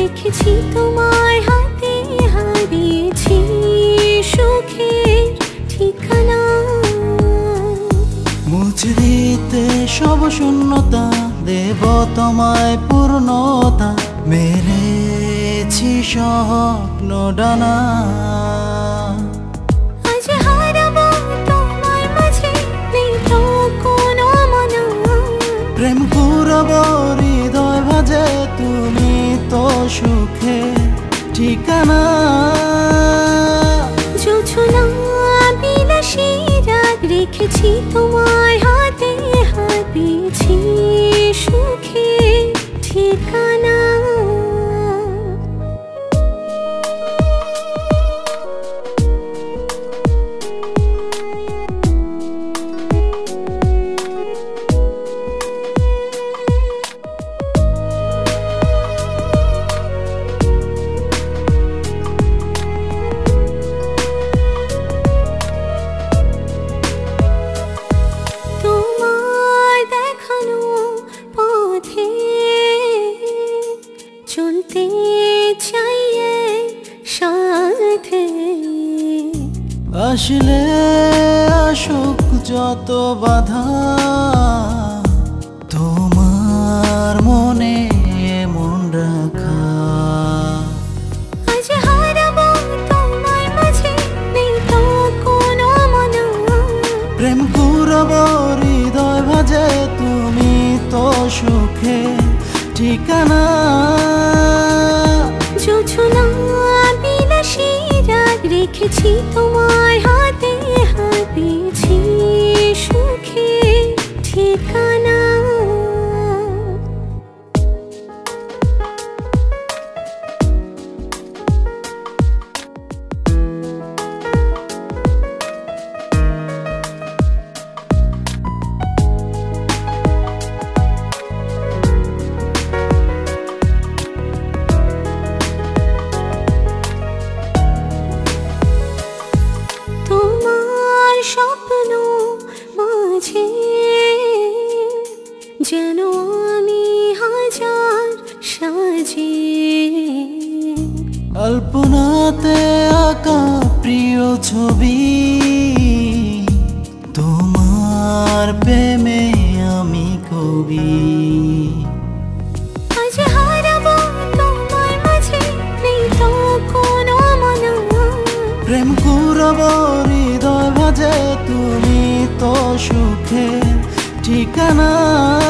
রেখেছি তোমায় হাতে, হারিয়েছি সুখের ঠিকানা। মুছে দিতে সব শূন্যতা, দেব তোমায় পূর্ণতা, মেরেছি স্বপ্ন ডানা। আজ হারাবো তোমার মাঝে, নেই তো কোনো মানা। প্রেম কুড়াবো হৃদয় ভাজে, তুমি তো সুখে ঠিকানা। জোছনা বিলাসী রাত রেখেছি তোমায় হাতে, হারিয়েছি সুখের ঠিকানা। আসলে আসুক যত বাধা, তোমার মনে মন রাখা। আজ হারাবো তোমার মাঝে, নেই তো কোনো মানা। প্রেম কুড়াবো হৃদয় ভাজে, তুমি তো সুখে ঠিকানা। জোছনা বিলাসী রাত রেখেছি তোমায় হাতে, হারিয়েছি সুখের ঠিকানা। স্বপ্ন মাঝে যেন আমি হাজার সাজে, অল্পনাতে আঁকা প্রিয় ছবি, তোমার প্রেমে আমি কবি। আজ হারাবো তোমার মাঝে, নেই তো কোনো মানা। প্রেম কুড়াবো হৃদয় ভাজে, তুমি তো সুখে ঠিকানা।